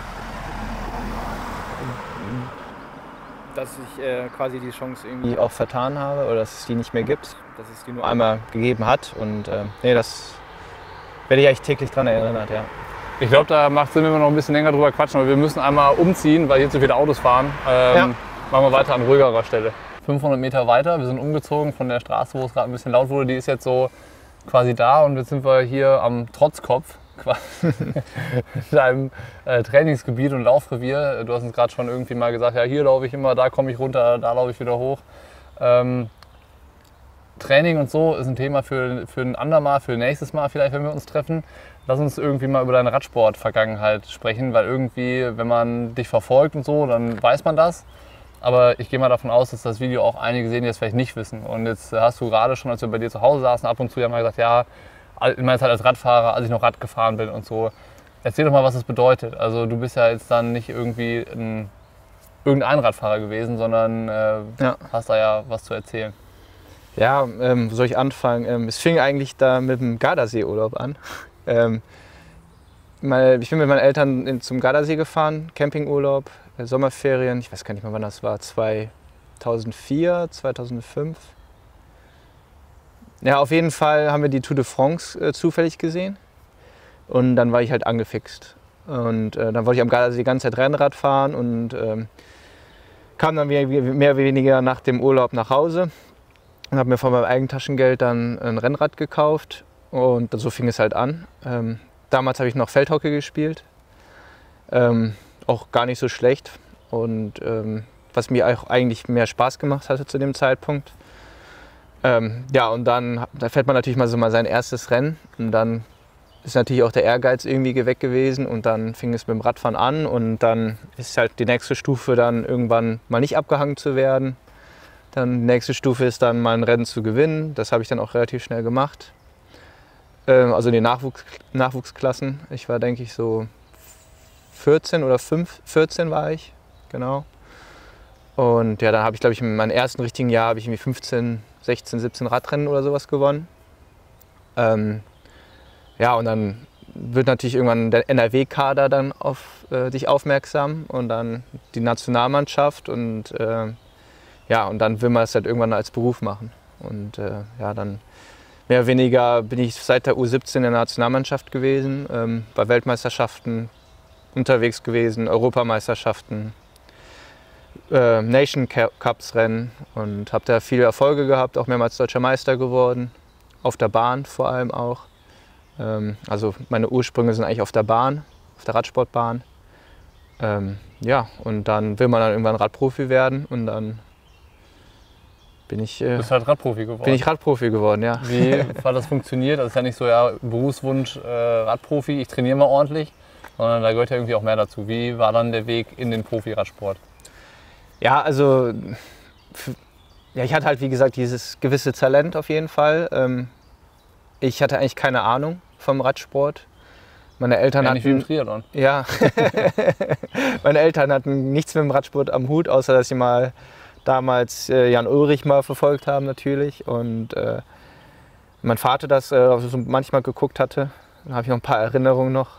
dass ich äh, quasi die Chance irgendwie auch vertan habe oder dass es die nicht mehr gibt, dass es die nur einmal gegeben hat. Und äh, nee, das werde ich eigentlich täglich daran erinnert, ja. Ich glaube, da macht es Sinn, wenn wir noch ein bisschen länger drüber quatschen, aber wir müssen einmal umziehen, weil hier zu viele Autos fahren. Ähm, ja. Machen wir weiter an ruhigerer Stelle. fünfhundert Meter weiter, wir sind umgezogen von der Straße, wo es gerade ein bisschen laut wurde. Die ist jetzt so quasi da und jetzt sind wir hier am Trotzkopf, in einem äh, Trainingsgebiet und Laufrevier. Du hast uns gerade schon irgendwie mal gesagt, ja, hier laufe ich immer, da komme ich runter, da laufe ich wieder hoch. Ähm, Training und so ist ein Thema für, für ein andermal, für nächstes Mal vielleicht, wenn wir uns treffen. Lass uns irgendwie mal über deine Radsport-Vergangenheit sprechen, weil irgendwie, wenn man dich verfolgt und so, dann weiß man das. Aber ich gehe mal davon aus, dass das Video auch einige sehen, die das vielleicht nicht wissen. Und jetzt hast du gerade schon, als wir bei dir zu Hause saßen, ab und zu ja mal gesagt, ja, in meiner Zeit als Radfahrer, als ich noch Rad gefahren bin und so. Erzähl doch mal, was das bedeutet. Also du bist ja jetzt dann nicht irgendwie ein, irgendein Radfahrer gewesen, sondern äh, ja. hast da ja was zu erzählen. Ja, ähm, wo soll ich anfangen? Ähm, es fing eigentlich da mit dem Gardasee-Urlaub an. ähm, meine, ich bin mit meinen Eltern in, zum Gardasee gefahren, Campingurlaub, äh, Sommerferien, ich weiß gar nicht mehr, wann das war, zweitausendvier, zweitausendfünf. Ja, auf jeden Fall haben wir die Tour de France äh, zufällig gesehen und dann war ich halt angefixt. Und äh, dann wollte ich am Gardasee die ganze Zeit Rennrad fahren und ähm, kam dann mehr, mehr oder weniger nach dem Urlaub nach Hause und habe mir von meinem Eigentaschengeld dann ein Rennrad gekauft und so fing es halt an. Ähm, damals habe ich noch Feldhockey gespielt, ähm, auch gar nicht so schlecht und ähm, was mir auch eigentlich mehr Spaß gemacht hatte zu dem Zeitpunkt. Ähm, ja, und dann da fährt man natürlich mal so mal sein erstes Rennen und dann ist natürlich auch der Ehrgeiz irgendwie weg gewesen und dann fing es mit dem Radfahren an und dann ist halt die nächste Stufe dann irgendwann mal nicht abgehangen zu werden. Dann die nächste Stufe ist dann mal ein Rennen zu gewinnen, das habe ich dann auch relativ schnell gemacht. Ähm, also in den Nachwuchs, Nachwuchsklassen, ich war denke ich so vierzehn oder fünf, vierzehn war ich, genau. Und ja, dann habe ich glaube ich in meinem ersten richtigen Jahr habe ich irgendwie fünfzehn, sechzehn, siebzehn Radrennen oder sowas gewonnen. Ähm, ja, und dann wird natürlich irgendwann der N R W-Kader dann auf äh, dich aufmerksam und dann die Nationalmannschaft und äh, ja, und dann will man es halt irgendwann als Beruf machen. Und äh, ja, dann mehr oder weniger bin ich seit der U siebzehn in der Nationalmannschaft gewesen, ähm, bei Weltmeisterschaften unterwegs gewesen, Europameisterschaften, Äh, Nation Cups Rennen und habe da viele Erfolge gehabt, auch mehrmals deutscher Meister geworden, auf der Bahn vor allem auch. Ähm, also meine Ursprünge sind eigentlich auf der Bahn, auf der Radsportbahn. Ähm, ja, und dann will man dann irgendwann Radprofi werden und dann bin ich, äh, bist halt Radprofi geworden. bin ich Radprofi geworden, ja. Wie hat das funktioniert? Das ist ja nicht so, ja, Berufswunsch äh, Radprofi, ich trainiere mal ordentlich, sondern da gehört ja irgendwie auch mehr dazu. Wie war dann der Weg in den Profi-Radsport? Ja, also ja, ich hatte halt wie gesagt dieses gewisse Talent auf jeden Fall. Ähm, ich hatte eigentlich keine Ahnung vom Radsport. Meine Eltern ja, nicht hatten, wie im Triathlon. Ja, meine Eltern hatten nichts mit dem Radsport am Hut, außer dass sie mal damals äh, Jan Ulrich mal verfolgt haben natürlich und äh, mein Vater das äh, so manchmal geguckt hatte. Dann habe ich noch ein paar Erinnerungen noch,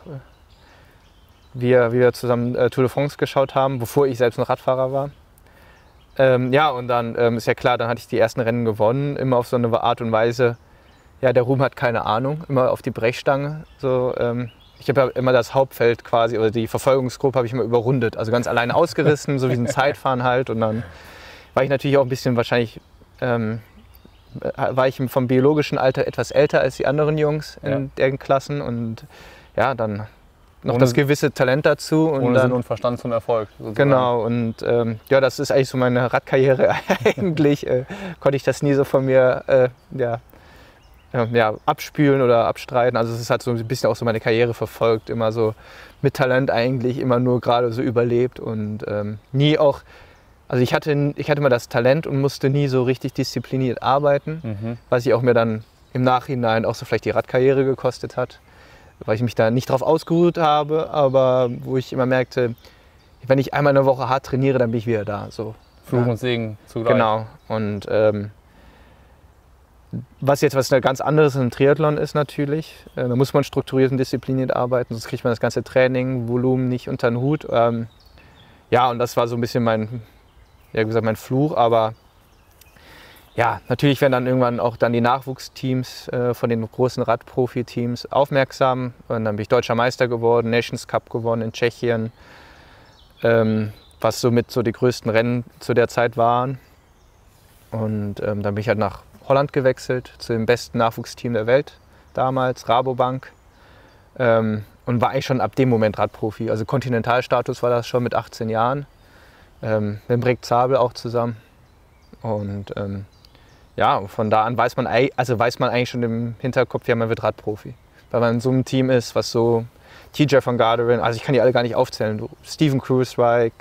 wie wir, wie wir zusammen äh, Tour de France geschaut haben, bevor ich selbst noch Radfahrer war. Ähm, ja, und dann ähm, ist ja klar, dann hatte ich die ersten Rennen gewonnen, immer auf so eine Art und Weise, ja, der Ruhm hat keine Ahnung, immer auf die Brechstange. So, ähm, ich habe ja immer das Hauptfeld quasi, oder die Verfolgungsgruppe habe ich immer überrundet, also ganz alleine ausgerissen, so wie ein Zeitfahren halt. Und dann war ich natürlich auch ein bisschen wahrscheinlich, ähm, war ich vom biologischen Alter etwas älter als die anderen Jungs in ja. den Klassen und ja, dann noch ohne, das gewisse Talent dazu. Und ohne dann, Sinn und Verstand zum Erfolg. Sozusagen. Genau, und ähm, ja, das ist eigentlich so meine Radkarriere eigentlich. Äh, konnte ich das nie so von mir äh, ja, äh, ja, abspülen oder abstreiten. Also es hat so ein bisschen auch so meine Karriere verfolgt, immer so mit Talent eigentlich, immer nur gerade so überlebt und ähm, nie auch, also ich hatte, ich hatte immer das Talent und musste nie so richtig diszipliniert arbeiten, mhm. was ich auch mir dann im Nachhinein auch so vielleicht die Radkarriere gekostet hat. Weil ich mich da nicht drauf ausgeruht habe, aber wo ich immer merkte, wenn ich einmal in der Woche hart trainiere, dann bin ich wieder da. So. Fluch ja. und Segen zugleich. Genau. Und ähm, was jetzt was ganz anderes im Triathlon ist natürlich, äh, da muss man strukturiert und diszipliniert arbeiten, sonst kriegt man das ganze Training, Volumen nicht unter den Hut. Ähm, ja, und das war so ein bisschen mein, ja, wie gesagt, mein Fluch, aber ja, natürlich werden dann irgendwann auch dann die Nachwuchsteams äh, von den großen Radprofi-Teams aufmerksam. Und dann bin ich Deutscher Meister geworden, Nations Cup gewonnen in Tschechien, ähm, was somit so die größten Rennen zu der Zeit waren. Und ähm, dann bin ich halt nach Holland gewechselt, zu dem besten Nachwuchsteam der Welt damals, Rabobank. Ähm, und war eigentlich schon ab dem Moment Radprofi. Also Kontinentalstatus war das schon mit achtzehn Jahren. Ähm, mit dem Rick Zabel auch zusammen. Und ähm, ja, von da an weiß man, also weiß man eigentlich schon im Hinterkopf, ja, man wird Radprofi. Weil man in so einem Team ist, was so T J van Garderen, also ich kann die alle gar nicht aufzählen, Steven Kruijswijk,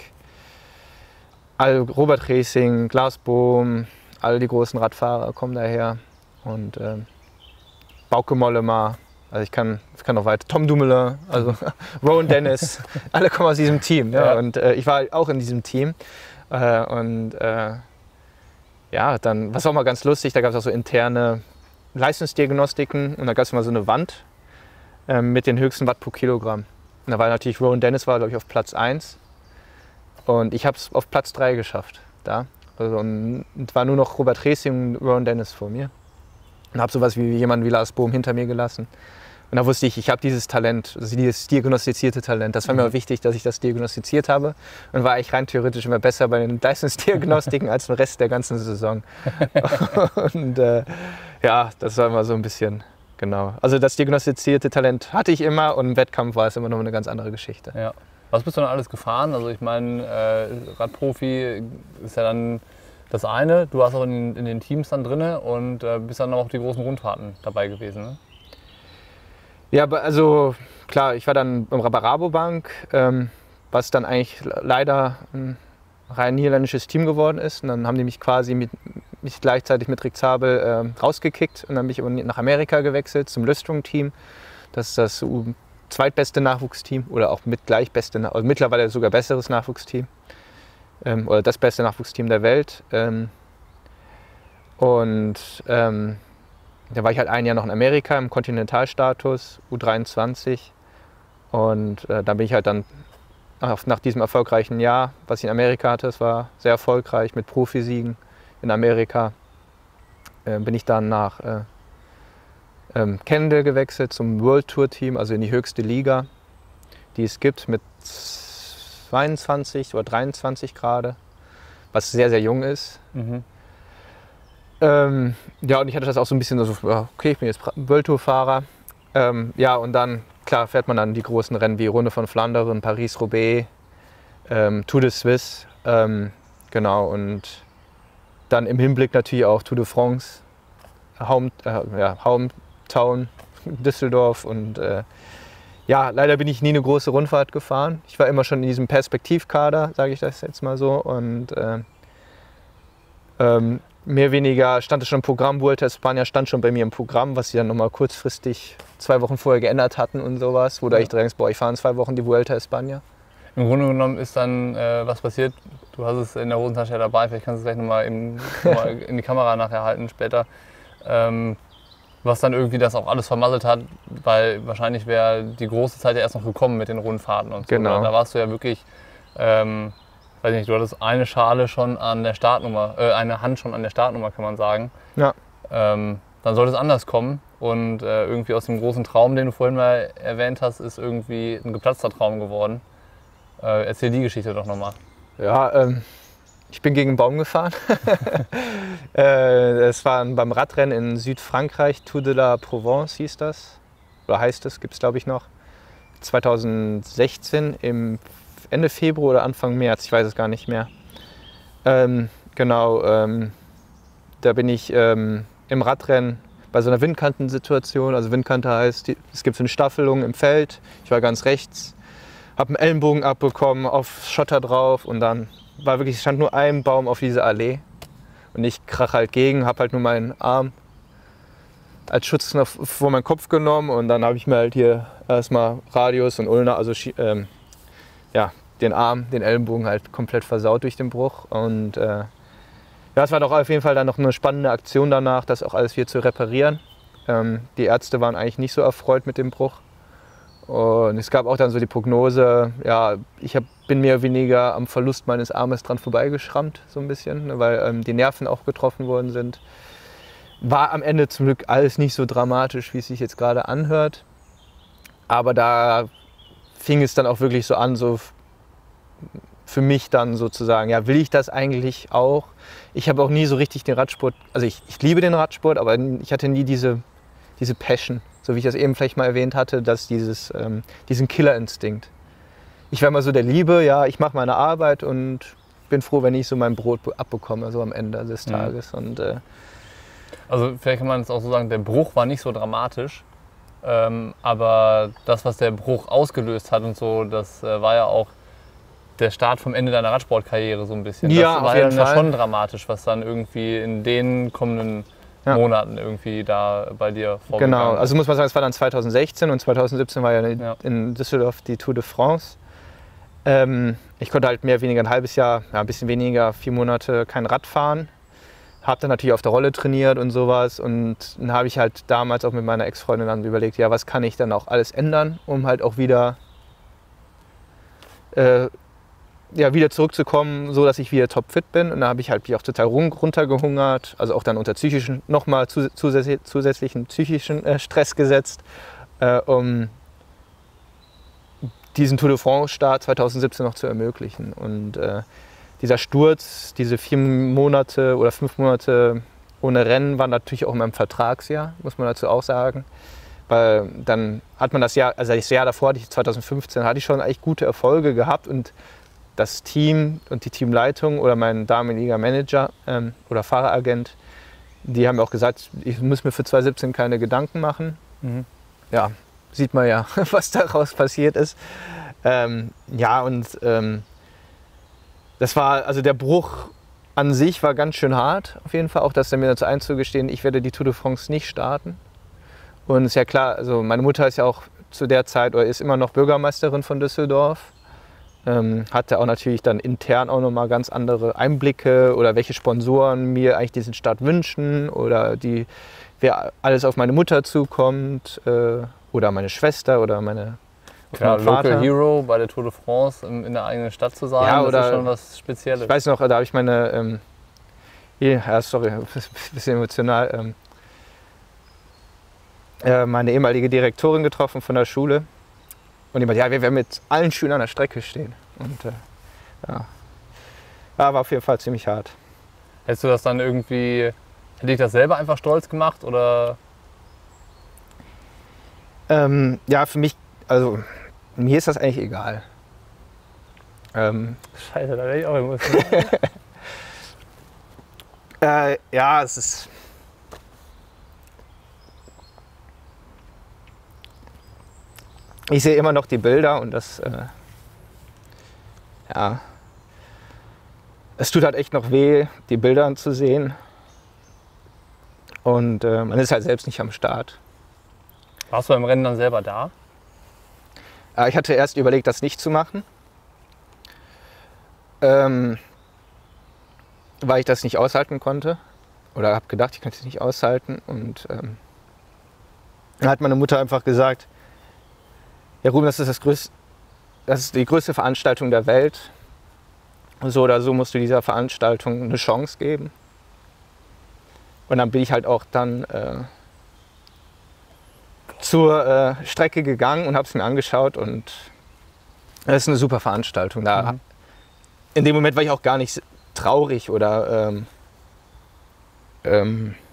Robert Geesing, Klaas Boom, all die großen Radfahrer kommen daher. Und ähm, Bauke Mollema, also ich kann, ich kann noch weiter, Tom Dumoulin, also Rowan Dennis, alle kommen aus diesem Team. Ja. Ja. Und äh, ich war auch in diesem Team. Äh, und äh, ja, dann, was auch mal ganz lustig, da gab es auch so interne Leistungsdiagnostiken und da gab es mal so eine Wand äh, mit den höchsten Watt pro Kilogramm. Und da war natürlich Rowan Dennis, war glaube ich auf Platz eins und ich habe es auf Platz drei geschafft. Da. Also, und es war nur noch Robert Geesing und Rowan Dennis vor mir. Und habe sowas wie jemanden wie Lars Bohm hinter mir gelassen. Und da wusste ich, ich habe dieses Talent, also dieses diagnostizierte Talent. Das war mir auch wichtig, dass ich das diagnostiziert habe. Und war ich rein theoretisch immer besser bei den Leistungsdiagnostiken als den Rest der ganzen Saison. Und äh, ja, das war immer so ein bisschen, genau. Also das diagnostizierte Talent hatte ich immer und im Wettkampf war es immer noch eine ganz andere Geschichte. Ja. Was bist du dann alles gefahren? Also ich meine, äh, Radprofi ist ja dann das eine, du warst auch in, in den Teams dann drin und äh, bist dann auch auf die großen Rundfahrten dabei gewesen, ne? Ja, also klar, ich war dann beim Rabobank, ähm, was dann eigentlich leider ein rein niederländisches Team geworden ist. Und dann haben die mich quasi mit, mich gleichzeitig mit Rick Zabel äh, rausgekickt und dann bin ich nach Amerika gewechselt zum Lüstrung-Team. Das ist das zweitbeste Nachwuchsteam oder auch mit gleich beste, also mittlerweile sogar besseres Nachwuchsteam. Ähm, oder das beste Nachwuchsteam der Welt. Ähm, und ähm, da war ich halt ein Jahr noch in Amerika im Kontinentalstatus, U dreiundzwanzig. Und äh, da bin ich halt dann nach, nach diesem erfolgreichen Jahr, was ich in Amerika hatte, es war sehr erfolgreich mit Profisiegen in Amerika, äh, bin ich dann nach äh, ähm, Kendall gewechselt zum World Tour Team, also in die höchste Liga, die es gibt mit zweiundzwanzig oder dreiundzwanzig gerade, was sehr, sehr jung ist. Mhm. Ähm, ja, und ich hatte das auch so ein bisschen so, okay, ich bin jetzt World Tour Fahrer. Ähm, ja, und dann, klar, fährt man dann die großen Rennen wie Runde von Flandern, Paris-Roubaix, ähm, Tour de Suisse, ähm, genau, und dann im Hinblick natürlich auch Tour de France, Home, äh, ja, Hometown, Düsseldorf und äh, ja, leider bin ich nie eine große Rundfahrt gefahren. Ich war immer schon in diesem Perspektivkader, sage ich das jetzt mal so. Und äh, ähm, mehr oder weniger stand es schon im Programm. Vuelta a España stand schon bei mir im Programm, was sie dann nochmal kurzfristig zwei Wochen vorher geändert hatten und sowas. Wo du eigentlich denkst, boah, ich fahre in zwei Wochen die Vuelta a España. Im Grunde genommen ist dann äh, was passiert. Du hast es in der Hosentasche dabei, vielleicht kannst du es gleich nochmal in, noch in die Kamera nachher halten später. Ähm, was dann irgendwie das auch alles vermasselt hat, weil wahrscheinlich wäre die große Zeit ja erst noch gekommen mit den Rundfahrten und so. Genau. Da warst du ja wirklich, ähm, weiß nicht, du hattest eine Schale schon an der Startnummer, äh, eine Hand schon an der Startnummer, kann man sagen. Ja. Ähm, dann sollte es anders kommen und äh, irgendwie aus dem großen Traum, den du vorhin mal erwähnt hast, ist irgendwie ein geplatzter Traum geworden. Äh, erzähl die Geschichte doch nochmal. Ja, ähm, ich bin gegen einen Baum gefahren. äh, es war beim Radrennen in Südfrankreich, Tour de la Provence hieß das. Oder heißt es, gibt es glaube ich noch. zweitausendsechzehn, im Ende Februar oder Anfang März, ich weiß es gar nicht mehr. Ähm, genau, ähm, da bin ich ähm, im Radrennen bei so einer Windkantensituation. Also Windkante heißt, die, es gibt so eine Staffelung im Feld. Ich war ganz rechts, habe einen Ellenbogen abbekommen, auf Schotter drauf und dann war wirklich, stand nur ein Baum auf dieser Allee. Und ich krach halt gegen, habe halt nur meinen Arm als Schutz noch vor meinen Kopf genommen und dann habe ich mir halt hier erstmal Radius und Ulna, also ähm, ja, den Arm, den Ellenbogen halt komplett versaut durch den Bruch. Und äh, ja, es war doch auf jeden Fall dann noch eine spannende Aktion danach, das auch alles hier zu reparieren. Ähm, die Ärzte waren eigentlich nicht so erfreut mit dem Bruch. Und es gab auch dann so die Prognose, ja, ich hab, bin mehr oder weniger am Verlust meines Armes dran vorbeigeschrammt, so ein bisschen, weil ähm, die Nerven auch getroffen worden sind. War am Ende zum Glück alles nicht so dramatisch, wie es sich jetzt gerade anhört. Aber da fing es dann auch wirklich so an, so für mich dann sozusagen, ja, will ich das eigentlich auch? Ich habe auch nie so richtig den Radsport, also ich, ich liebe den Radsport, aber ich hatte nie diese, diese Passion, so wie ich das eben vielleicht mal erwähnt hatte, dass dieses, ähm, diesen Killerinstinkt. Ich war immer so der Liebe, ja, ich mache meine Arbeit und bin froh, wenn ich so mein Brot abbekomme, so am Ende des Tages. Mhm. Und, äh, also vielleicht kann man es auch so sagen, der Bruch war nicht so dramatisch, ähm, aber das, was der Bruch ausgelöst hat und so, das äh, war ja auch der Start vom Ende deiner Radsportkarriere so ein bisschen. Ja, das war ja dann schon dramatisch, was dann irgendwie in den kommenden ja. Monaten irgendwie da bei dir vorgegangen ist. Genau, also muss man sagen, es war dann zweitausendsechzehn und zweitausendsiebzehn war ja in, ja. in Düsseldorf die Tour de France. Ähm, ich konnte halt mehr oder weniger ein halbes Jahr, ja, ein bisschen weniger, vier Monate kein Rad fahren. Habe dann natürlich auf der Rolle trainiert und sowas. Und dann habe ich halt damals auch mit meiner Ex-Freundin dann überlegt, ja, was kann ich dann auch alles ändern, um halt auch wieder äh, ja, wieder zurückzukommen, so dass ich wieder topfit bin. Und da habe ich halt mich auch total runtergehungert, also auch dann unter psychischen, nochmal zusätzlich, zusätzlichen psychischen äh, Stress gesetzt, äh, um diesen Tour de France-Start zweitausendsiebzehn noch zu ermöglichen. Und äh, dieser Sturz, diese vier Monate oder fünf Monate ohne Rennen waren natürlich auch in meinem Vertragsjahr, muss man dazu auch sagen. Weil dann hat man das Jahr, also das Jahr davor, zweitausendfünfzehn, hatte ich schon eigentlich gute Erfolge gehabt und das Team und die Teamleitung oder mein damaliger Manager ähm, oder Fahreragent, die haben auch gesagt, ich muss mir für zweitausendsiebzehn keine Gedanken machen. Mhm. Ja, sieht man ja, was daraus passiert ist. Ähm, ja, und ähm, das war, also der Bruch an sich war ganz schön hart, auf jeden Fall. Auch das mir dazu einzugestehen, ich werde die Tour de France nicht starten. Und ist ja klar, also meine Mutter ist ja auch zu der Zeit oder ist immer noch Bürgermeisterin von Düsseldorf. Ähm, hatte auch natürlich dann intern auch nochmal ganz andere Einblicke oder welche Sponsoren mir eigentlich diesen Start wünschen oder die, wer alles auf meine Mutter zukommt äh, oder meine Schwester oder meine ja, Local Hero bei der Tour de France in, in der eigenen Stadt zu sein, ja, oder, das ist schon was Spezielles. Ich weiß noch, da habe ich meine, ähm, ja, sorry, ein bisschen emotional, ähm, äh, meine ehemalige Direktorin getroffen von der Schule. Und die meinte, ja, wir werden mit allen Schülern an der Strecke stehen. Und äh, ja. ja, war auf jeden Fall ziemlich hart. Hättest du das dann irgendwie, hätte dich das selber einfach stolz gemacht oder? Ähm, ja, für mich, also mir ist das eigentlich egal. Ähm, Scheiße, da werde ich auch emotional. äh, ja, es ist. Ich sehe immer noch die Bilder und das, äh, ja, es tut halt echt noch weh, die Bilder anzusehen. Und äh, man ist halt selbst nicht am Start. Warst du beim Rennen dann selber da? Äh, ich hatte erst überlegt, das nicht zu machen, ähm, weil ich das nicht aushalten konnte. Oder habe gedacht, ich könnte es nicht aushalten. Und ähm, dann hat meine Mutter einfach gesagt, ja, Ruben, das ist, das, größte, das ist die größte Veranstaltung der Welt. So oder so musst du dieser Veranstaltung eine Chance geben. Und dann bin ich halt auch dann äh, zur äh, Strecke gegangen und habe es mir angeschaut. Und das ist eine super Veranstaltung. Da, mhm. In dem Moment war ich auch gar nicht traurig oder ähm, ähm,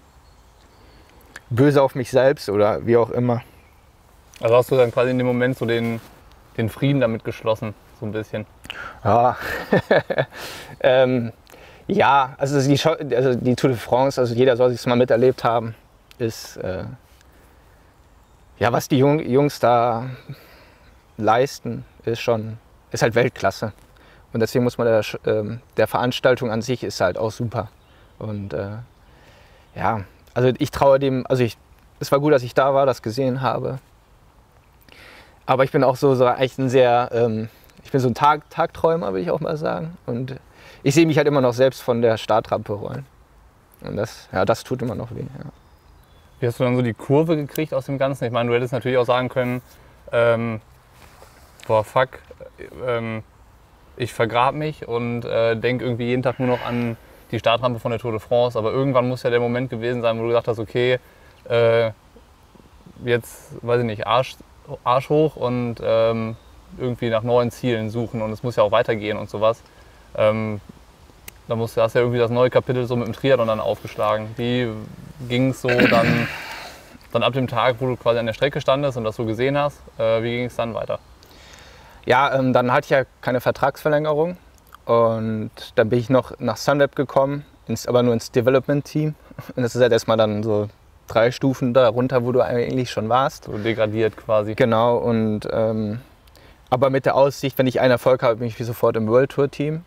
böse auf mich selbst oder wie auch immer. Also hast du dann quasi in dem Moment so den, den Frieden damit geschlossen, so ein bisschen? Ja, ähm, ja, also die, also die Tour de France, also jeder soll es mal miterlebt haben, ist, äh, ja, was die Jung, Jungs da leisten, ist schon, ist halt Weltklasse. Und deswegen muss man der, äh, der Veranstaltung an sich ist halt auch super. Und äh, ja, also ich traue dem, also ich, es war gut, dass ich da war, das gesehen habe. Aber ich bin auch so, so echt ein sehr, ähm, ich bin so ein Tag, Tagträumer, will ich auch mal sagen. Und ich sehe mich halt immer noch selbst von der Startrampe rollen. Und das, ja, das tut immer noch weh. Ja. Wie hast du dann so die Kurve gekriegt aus dem Ganzen? Ich meine, du hättest natürlich auch sagen können, ähm, boah, fuck, ähm, ich vergrab mich und äh, denke irgendwie jeden Tag nur noch an die Startrampe von der Tour de France. Aber irgendwann muss ja der Moment gewesen sein, wo du gesagt hast, okay, äh, jetzt, weiß ich nicht, Arsch, Arsch hoch und ähm, irgendwie nach neuen Zielen suchen und es muss ja auch weitergehen und sowas. Ähm, da musst, hast du ja irgendwie das neue Kapitel so mit dem Triathlon dann aufgeschlagen. Wie ging es so dann, dann ab dem Tag, wo du quasi an der Strecke standest und das so gesehen hast, äh, wie ging es dann weiter? Ja, ähm, dann hatte ich ja keine Vertragsverlängerung und dann bin ich noch nach Sunweb gekommen, ins, aber nur ins Development-Team. Und das ist halt erstmal dann so drei Stufen darunter, wo du eigentlich schon warst. So degradiert quasi. Genau, und ähm, aber mit der Aussicht, wenn ich einen Erfolg habe, bin ich sofort im World Tour Team.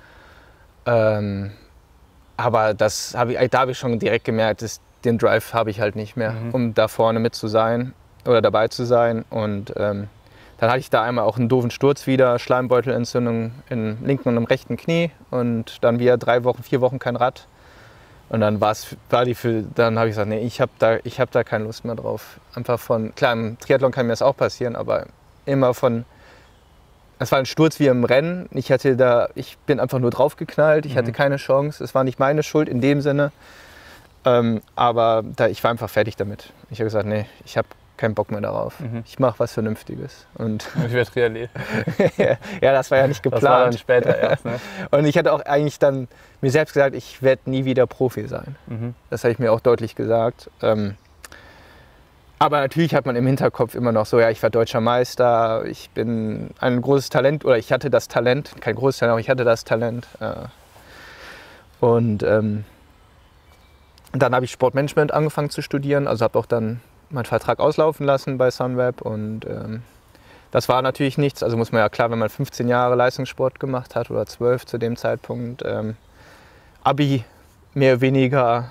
Ähm, aber das hab ich, da habe ich schon direkt gemerkt, dass den Drive habe ich halt nicht mehr, mhm. um da vorne mit zu sein oder dabei zu sein. Und ähm, dann hatte ich da einmal auch einen doofen Sturz wieder, Schleimbeutelentzündung im linken und im rechten Knie und dann wieder drei Wochen, vier Wochen kein Rad. Und dann war's, war die für, dann habe ich gesagt, nee, ich habe da, ich hab da keine Lust mehr drauf. Einfach von, klar, im Triathlon kann mir das auch passieren, aber immer von, es war ein Sturz wie im Rennen. Ich hatte da, ich bin einfach nur draufgeknallt, ich mhm. hatte keine Chance. Es war nicht meine Schuld in dem Sinne. Ähm, aber da, ich war einfach fertig damit. Ich habe gesagt, nee, ich habe keinen Bock mehr darauf. Mhm. Ich mache was Vernünftiges. Und ich werde Triathlet. Ja, das war ja nicht geplant. Das war dann später erst, ne? Und ich hatte auch eigentlich dann mir selbst gesagt, ich werde nie wieder Profi sein. Mhm. Das habe ich mir auch deutlich gesagt. Ähm, aber natürlich hat man im Hinterkopf immer noch so, ja, ich war deutscher Meister, ich bin ein großes Talent, oder ich hatte das Talent, kein großes Talent, aber ich hatte das Talent. Äh, und ähm, dann habe ich Sportmanagement angefangen zu studieren, also habe auch dann meinen Vertrag auslaufen lassen bei Sunweb und ähm, das war natürlich nichts. Also muss man ja klar, wenn man fünfzehn Jahre Leistungssport gemacht hat oder zwölf zu dem Zeitpunkt, ähm, Abi mehr oder weniger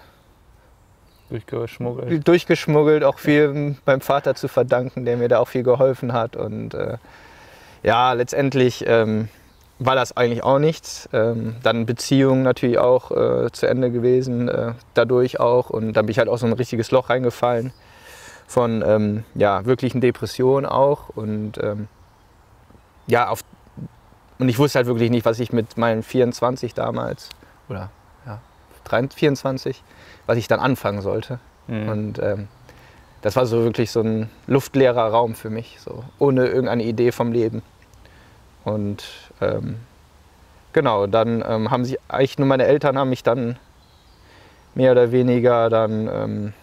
durchgeschmuggelt. durchgeschmuggelt, auch viel beim Vater zu verdanken, der mir da auch viel geholfen hat. Und äh, ja, letztendlich ähm, war das eigentlich auch nichts. Ähm, dann Beziehungen natürlich auch äh, zu Ende gewesen, äh, dadurch auch. Und dann bin ich halt auch so ein richtiges Loch reingefallen. Von ähm, ja, wirklichen Depressionen auch und ähm, ja, auf, und ich wusste halt wirklich nicht, was ich mit meinen vierundzwanzig damals oder ja, vierundzwanzig, was ich dann anfangen sollte. Mhm. Und ähm, das war so wirklich so ein luftleerer Raum für mich, so ohne irgendeine Idee vom Leben. Und ähm, genau, dann ähm, haben sich eigentlich nur meine Eltern haben mich dann mehr oder weniger dann ähm,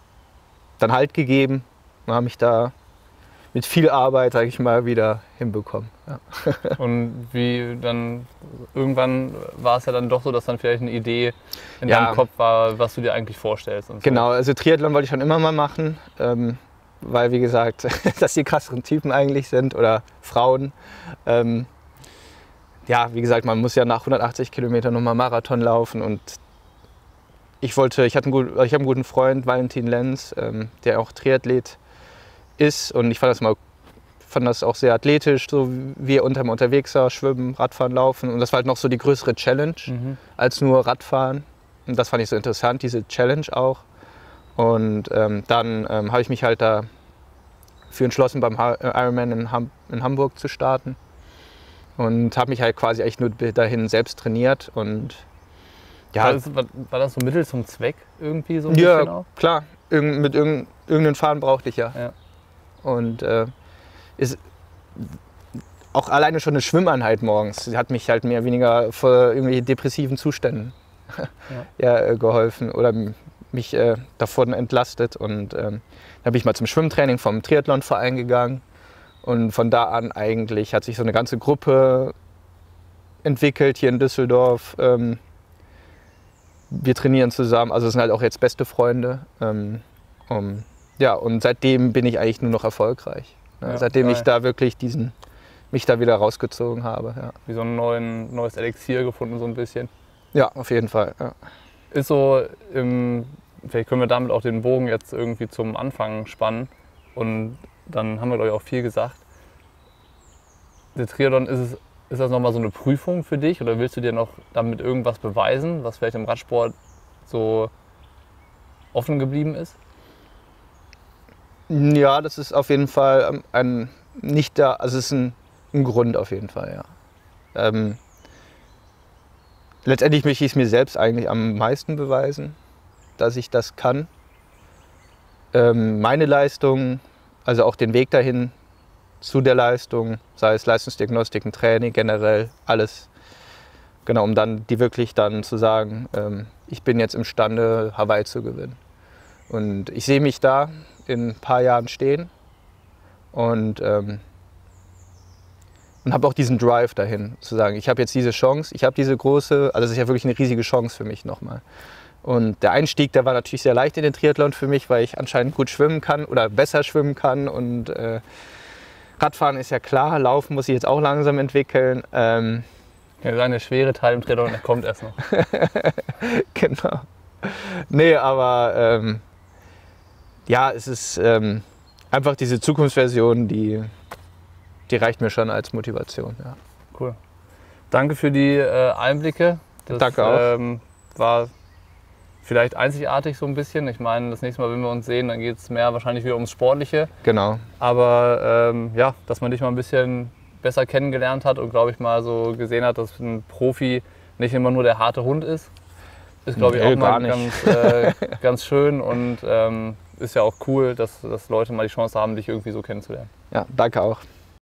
dann Halt gegeben und haben mich da mit viel Arbeit, sage ich mal, wieder hinbekommen. Ja. Und wie dann, irgendwann war es ja dann doch so, dass dann vielleicht eine Idee in ja. deinem Kopf war, was du dir eigentlich vorstellst. Und so. Genau, also Triathlon wollte ich schon immer mal machen, ähm, weil wie gesagt, dass die krasseren Typen eigentlich sind oder Frauen. Ähm, ja, wie gesagt, man muss ja nach hundertachtzig Kilometern nochmal Marathon laufen und Ich wollte, ich, hatte einen gut, ich habe einen guten Freund, Valentin Lenz, ähm, der auch Triathlet ist und ich fand das, mal, fand das auch sehr athletisch, so wie er unter mir unterwegs war, schwimmen, Radfahren, laufen und das war halt noch so die größere Challenge mhm. als nur Radfahren und das fand ich so interessant, diese Challenge auch und ähm, dann ähm, habe ich mich halt dafür entschlossen, beim Ironman in, Ham in Hamburg zu starten und habe mich halt quasi eigentlich nur dahin selbst trainiert und Ja, war, das, war, war das so Mittel zum Zweck irgendwie so ein ja, bisschen auch? Klar. Irgend, mit irgend, irgendeinem Faden brauchte ich ja. ja. Und äh, ist auch alleine schon eine Schwimmeinheit morgens hat mich halt mehr oder weniger vor irgendwelchen depressiven Zuständen ja. ja, äh, geholfen oder mich äh, davon entlastet. Und ähm, dann bin ich mal zum Schwimmtraining vom Triathlonverein gegangen. Und von da an eigentlich hat sich so eine ganze Gruppe entwickelt hier in Düsseldorf. Ähm, Wir trainieren zusammen, also es sind halt auch jetzt beste Freunde. Ähm, um, ja, und seitdem bin ich eigentlich nur noch erfolgreich. Ne? Ja, seitdem geil. ich da wirklich diesen, mich da wieder rausgezogen habe. Ja. Wie so ein neuen, neues Elixier gefunden, so ein bisschen. Ja, auf jeden Fall. Ja. Ist so, im, vielleicht können wir damit auch den Bogen jetzt irgendwie zum Anfang spannen. Und dann haben wir, glaube ich, auch viel gesagt. Der Triathlon ist es. Ist das nochmal so eine Prüfung für dich oder willst du dir noch damit irgendwas beweisen, was vielleicht im Radsport so offen geblieben ist? Ja, das ist auf jeden Fall ein, nicht da, also es ist ein, ein Grund auf jeden Fall, ja. Ähm, letztendlich möchte ich es mir selbst eigentlich am meisten beweisen, dass ich das kann. Ähm, meine Leistung, also auch den Weg dahin, zu der Leistung, sei es Leistungsdiagnostiken, Training, generell alles. Genau, um dann die wirklich dann zu sagen, ähm, ich bin jetzt imstande, Hawaii zu gewinnen. Und ich sehe mich da in ein paar Jahren stehen und, ähm, und habe auch diesen Drive dahin, zu sagen, ich habe jetzt diese Chance, ich habe diese große, also das ist ja wirklich eine riesige Chance für mich nochmal. Und der Einstieg, der war natürlich sehr leicht in den Triathlon für mich, weil ich anscheinend gut schwimmen kann oder besser schwimmen kann. Und äh, Radfahren ist ja klar, Laufen muss ich jetzt auch langsam entwickeln. Ähm, Ja, der schwere Teil im Triathlon, der kommt erst noch. genau. Nee, aber ähm, ja, es ist ähm, einfach diese Zukunftsversion, die, die reicht mir schon als Motivation. Ja. Cool. Danke für die äh, Einblicke. Das, Danke auch. Ähm, war vielleicht einzigartig so ein bisschen. Ich meine, das nächste Mal, wenn wir uns sehen, dann geht es mehr wahrscheinlich wieder ums Sportliche. Genau. Aber ähm, ja, dass man dich mal ein bisschen besser kennengelernt hat und, glaube ich, mal so gesehen hat, dass ein Profi nicht immer nur der harte Hund ist. Ist, glaube ich, Nee, auch mal gar nicht. ganz, äh, ganz schön und ähm, ist ja auch cool, dass, dass Leute mal die Chance haben, dich irgendwie so kennenzulernen. Ja, danke auch.